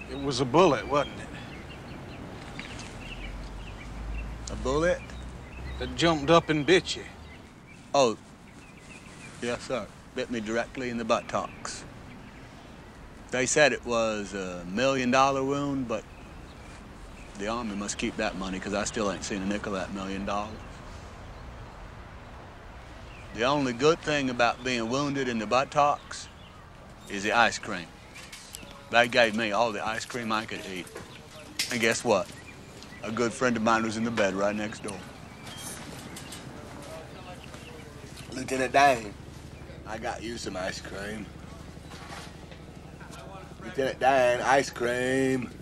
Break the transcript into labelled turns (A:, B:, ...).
A: It was a bullet, wasn't it?
B: A bullet?
A: That jumped up and bit you.
B: Oh, yes, sir. Bit me directly in the buttocks. They said it was a $1 million wound, but the Army must keep that money because I still ain't seen a nickel of that $1 million. The only good thing about being wounded in the buttocks is the ice cream. They gave me all the ice cream I could eat. And guess what? A good friend of mine was in the bed right next door. Lieutenant Dan, I got you some ice cream. Lieutenant Dan, ice cream.